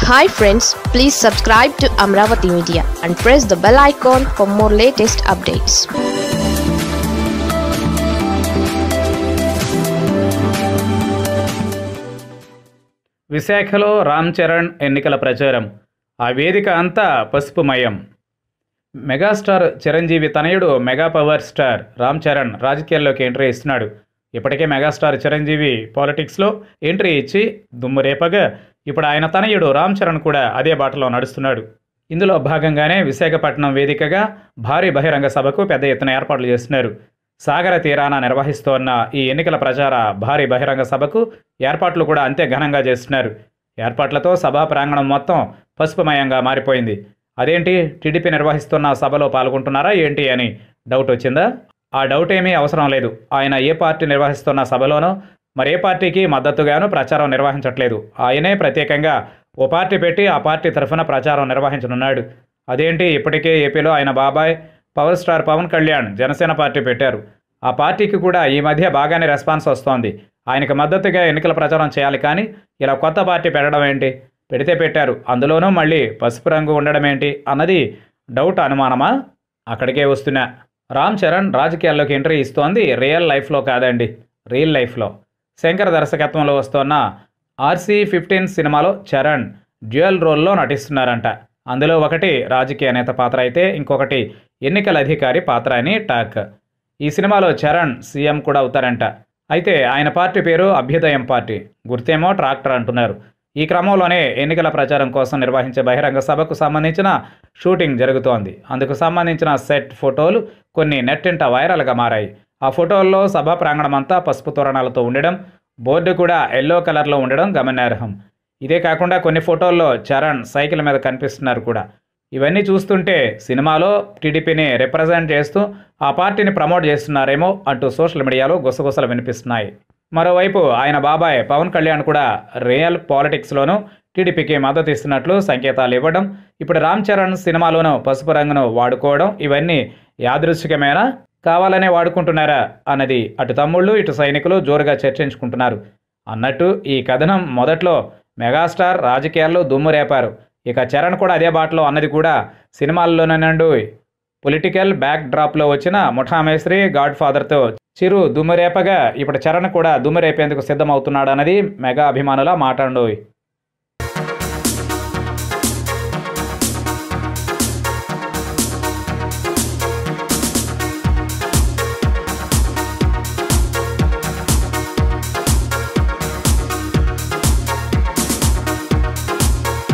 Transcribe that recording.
Hi friends, please subscribe to Amaravathi Media and press the bell icon for more latest updates. విశాఖలో రామ్ చరణ్ ఎన్నికల ప్రచారం. ఆ వేదిక అంతా పసుపుమయం. మెగాస్టార్ చిరంజీవి తనయుడు mega power star Ram Charan రాజకీయాల్లోకి ఎంట్రీ ఇస్తున్నాడు. ఇప్పటికే మెగాస్టార్ చిరంజీవి పాలిటిక్స్లో ఎంట్రీ ఇచ్చి దుమ్ము రేపగా ఇప్పుడు ఆయన తనయుడు రామ్ చరణ్ కూడా అదే బాటలో నడుస్తున్నాడు. ఇందులో భాగంగానే విశాఖపట్నం వేదికగా భారీ బహిరంగ సభకు పెద్ద ఎత్తున ఏర్పాట్లు చేస్తున్నారు. సాగర తీరాన నిర్వహిస్తోన్న ఈ ఎన్నికల ప్రచార భారీ బహిరంగ సభకు ఏర్పాట్లు కూడా అంతే ఘనంగా చేస్తున్నారు. ఏర్పాట్లతో సభా ప్రాంగణం మొత్తం పసుపుమయంగా మారిపోయింది. అదేంటి, టీడీపీ నిర్వహిస్తున్న సభలో పాల్గొంటున్నారా ఏంటి అని డౌట్ వచ్చిందా? ఆ డౌట్ ఏమీ అవసరం లేదు. ఆయన ఏ పార్టీ నిర్వహిస్తున్న సభలోనో మరే పార్టీకి మద్దతుగాను ప్రచారం నిర్వహించట్లేదు. ఆయనే ప్రత్యేకంగా ఓ పార్టీ పెట్టి ఆ పార్టీ తరఫున ప్రచారం నిర్వహించనున్నాడు. అదేంటి, ఇప్పటికే ఏపీలో ఆయన బాబాయ్ power star Pawan Kalyan Janasena party పెట్టారు. ఆ పార్టీకి కూడా ఈ మధ్య బాగానే రెస్పాన్స్ వస్తోంది. ఆయనకు మద్దతుగా ఎన్నికల ప్రచారం చేయాలి, కానీ ఇలా కొత్త పార్టీ పెట్టడం ఏంటి? పెడితే పెట్టారు, అందులోనూ మళ్ళీ పసుపు రంగు ఉండడం ఏంటి అన్నది డౌట్, అనుమానమా? అక్కడికే వస్తున్నా. రామ్ చరణ్ రాజకీయాల్లోకి ఎంట్రీ ఇస్తోంది రియల్ లైఫ్లో కాదండి, రియల్ లైఫ్లో. శంకర్ దర్శకత్వంలో వస్తున్న RC-15 సినిమాలో చరణ్ డ్యూయల్ రోల్లో నటిస్తున్నారంట. అందులో ఒకటి రాజకీయ నేత పాత్ర అయితే ఇంకొకటి ఎన్నికల అధికారి పాత్ర అని టాక్. ఈ సినిమాలో చరణ్ సీఎం కూడా అవుతారంట. అయితే ఆయన పార్టీ పేరు అభ్యుదయం పార్టీ, గుర్తేమో ట్రాక్టర్ అంటున్నారు. ఈ క్రమంలోనే ఎన్నికల ప్రచారం కోసం నిర్వహించే బహిరంగ సభకు సంబంధించిన షూటింగ్ జరుగుతోంది. అందుకు సంబంధించిన సెట్ ఫోటోలు కొన్ని నెట్టింట వైరల్గా మారాయి. ఆ ఫోటోల్లో సభా ప్రాంగణం అంతా పసుపు తోరణాలతో ఉండడం, బోర్డు కూడా ఎల్లో కలర్లో ఉండడం గమనార్హం. ఇదే కాకుండా కొన్ని ఫోటోల్లో చరణ్ సైకిల్ మీద కనిపిస్తున్నారు కూడా. ఇవన్నీ చూస్తుంటే సినిమాలో టీడీపీని రిప్రజెంట్ చేస్తూ ఆ పార్టీని ప్రమోట్ చేస్తున్నారేమో అంటూ సోషల్ మీడియాలో గుసగుసలు వినిపిస్తున్నాయి. మరోవైపు ఆయన బాబాయ్ పవన్ కళ్యాణ్ కూడా రియల్ పాలిటిక్స్లోనూ టీడీపీకి మద్దతు ఇస్తున్నట్లు సంకేతాలు ఇవ్వడం, ఇప్పుడు రామ్ చరణ్ సినిమాలోనూ పసుపు రంగును వాడుకోవడం, ఇవన్నీ యాదృచ్ఛికమేనా, కావాలనే వాడుకుంటున్నారా అన్నది అటు తమ్ముళ్ళు ఇటు సైనికులు జోరుగా చర్చించుకుంటున్నారు. అన్నట్టు ఈ కథనం మొదట్లో మెగాస్టార్ రాజకీయాల్లో దుమ్ము రేపారు, ఇక చరణ్ కూడా అదే బాటలో అన్నది కూడా సినిమాల్లోనేనండు. పొలిటికల్ బ్యాక్ డ్రాప్లో వచ్చిన ముఠా మేస్త్రి, గాడ్ ఫాదర్తో చిరు దుమ్ము రేపగా ఇప్పుడు చరణ్ కూడా దుమ్ము రేపేందుకు సిద్ధమవుతున్నాడన్నది మెగా అభిమానుల మాటండోయ్.